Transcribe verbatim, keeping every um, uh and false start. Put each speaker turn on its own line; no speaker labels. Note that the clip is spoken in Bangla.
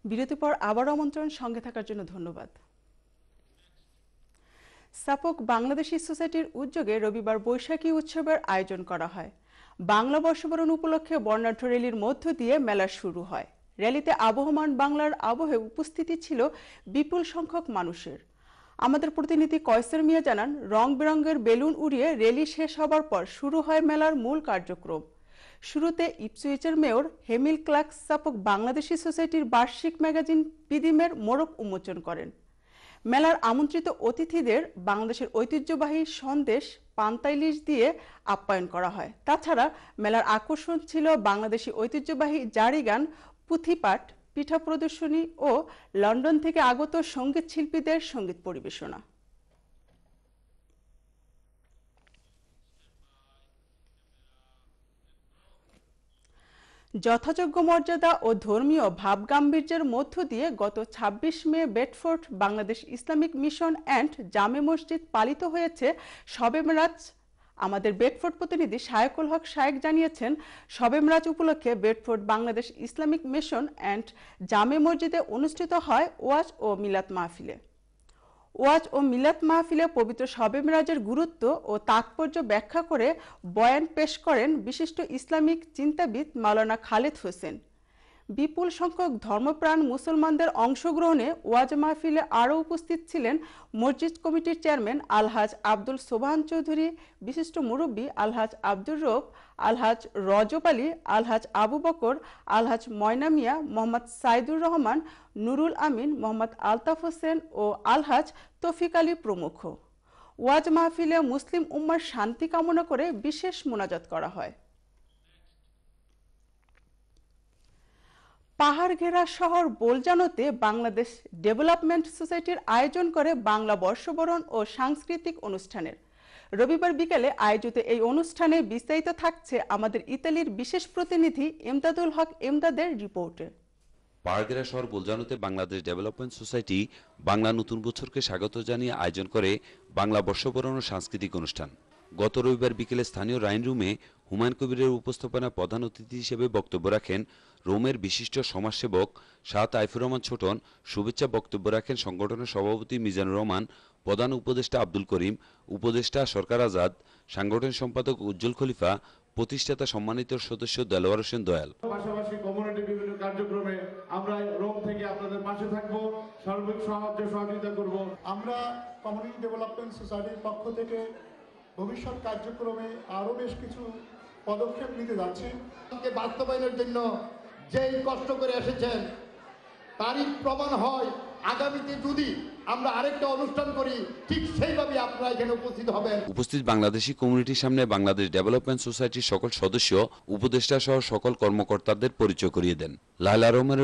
বিরতির পর আবার আমন্ত্রণ, সঙ্গে থাকার জন্য ধন্যবাদ। সাপোক বাংলাদেশি সোসাইটির উদ্যোগে রবিবার বৈশাখী উৎসবের আয়োজন করা হয়। বাংলা বর্ষবরণ উপলক্ষে বর্ণাঢ্য র্যালির মধ্য দিয়ে মেলা শুরু হয়। র্যালিতে আবহমান বাংলার আবহে উপস্থিতি ছিল বিপুল সংখ্যক মানুষের। আমাদের প্রতিনিধি কয়সর মিয়া জানান, রং বেরঙের বেলুন উড়িয়ে র্যালি শেষ হবার পর শুরু হয় মেলার মূল কার্যক্রম। শুরুতে ইপসুইচের মেয়র হেমিল ক্লার্ক সাপোক বাংলাদেশি সোসাইটির বার্ষিক ম্যাগাজিন পিদিমের মোড়ক উন্মোচন করেন। মেলার আমন্ত্রিত অতিথিদের বাংলাদেশের ঐতিহ্যবাহী সন্দেশ পান্তা ইলিশ দিয়ে আপ্যায়ন করা হয়। তাছাড়া মেলার আকর্ষণ ছিল বাংলাদেশি ঐতিহ্যবাহী জারি গান, পুঁথিপাঠ, পিঠা প্রদর্শনী ও লন্ডন থেকে আগত সঙ্গীত শিল্পীদের সঙ্গীত পরিবেশনা। যথাযোগ্য মর্যাদা ও ধর্মীয় ভাবগাম্ভীর্যের মধ্য দিয়ে গত ছাব্বিশ May Bedford Bangladesh Islamic mission and Jame Masjid পালিত হয়েছে শবে মেরাজ। আমাদের বেডফোর্ড প্রতিনিধি শায়কুল হক শায়েক জানিয়েছেন, শবে মেরাজ উপলক্ষে Bedford Bangladesh Islamic mission and Jame মসজিদে অনুষ্ঠিত হয় ওয়াজ ও মিলাদ মাহফিলে। ওয়াজ ও মিলাদ মাহফিলে পবিত্র শবে মেরাজের গুরুত্ব ও তাৎপর্য ব্যাখ্যা করে বয়ান পেশ করেন বিশিষ্ট ইসলামিক চিন্তাবিদ মাওলানা খালেদ হোসেন। বিপুল সংখ্যক ধর্মপ্রাণ মুসলমানদের অংশগ্রহণে ওয়াজ মাহফিলে আরও উপস্থিত ছিলেন মসজিদ কমিটির চেয়ারম্যান আলহাজ আব্দুল সোবহান চৌধুরী, বিশিষ্ট মুরব্বী আলহাজ আব্দুর রউফ, আলহাজ রজব আলী, আলহাজ আবু বকর, আলহাজ ময়না মিয়া, মোহাম্মদ সাইদুর রহমান, নুরুল আমিন, মোহাম্মদ আলতাফ হোসেন ও আলহাজ তৌফিক আলী প্রমুখ। ওয়াজ মাহফিলে মুসলিম উম্মার শান্তি কামনা করে বিশেষ মোনাজাত করা হয়। পাহাড় ঘেরা শহর বোলজানোতে বাংলাদেশ ডেভেলপমেন্ট সোসাইটির আয়োজন করে বাংলা বর্ষবরণ ও সাংস্কৃতিক অনুষ্ঠানের। রবিবার বিকেলে আয়োজিত এই অনুষ্ঠানে বিস্তারিত থাকছে আমাদের ইতালির বিশেষ প্রতিনিধি এমদাদুল হক এমদাদের রিপোর্টে।
পাহাড়ঘেরা শহর বোলজানোতে বাংলাদেশ ডেভেলপমেন্ট সোসাইটি বাংলা নতুন বছরকে স্বাগত জানিয়ে আয়োজন করে বাংলা বর্ষবরণ ও সাংস্কৃতিক অনুষ্ঠান। গত রবিবার বিকেলে স্থানীয় রাইন রুমে হুমায়ুন কবিরের উপস্থাপনায় প্রধান অতিথি হিসেবে বক্তব্য রাখেন রোমের বিশিষ্ট সমাজসেবক শাহ তাইফুর রহমান ছোটন। শুভেচ্ছা বক্তব্য রাখেন সংগঠনের সভাপতি মিজানুর রহমান, প্রধান উপদেষ্টা আব্দুল করিম, উপদেষ্টা সরকার আজাদ, সাংগঠনিক সম্পাদক উজ্জ্বল খলিফা, প্রতিষ্ঠাতা সম্মানিত সদস্য দেলোয়ার হোসেন দয়াল।
পাশাপাশি কমিউনিটি বিভিন্ন কার্যক্রমে আমরা রোম থেকে আপনাদের পাশে থাকবো, সার্বিক সাহায্য সহযোগিতা করব।
আমরা কমিউনিটি ডেভেলপমেন্ট সোসাইটির পক্ষ থেকে ভবিষ্যৎ কার্যক্রমে আরও বেশ কিছু পদক্ষেপ নিতে যাচ্ছি।
বাস্তবায়নের জন্য যেই কষ্ট করে এসেছেন তারই প্রমাণ হয় আগামীতে যদি আমরা আরেকটা অনুষ্ঠান করি ঠিক সেইভাবে আপনারা এখানে উপস্থিত হবেন।
উপস্থিত বাংলাদেশি কমিউনিটির সামনে বাংলাদেশ ডেভেলপমেন্ট সোসাইটির সকল সদস্য, উপদেষ্টা সহ সকল কর্মকর্তাদের পরিচয় করিয়ে দেন। লায়লা রহমানের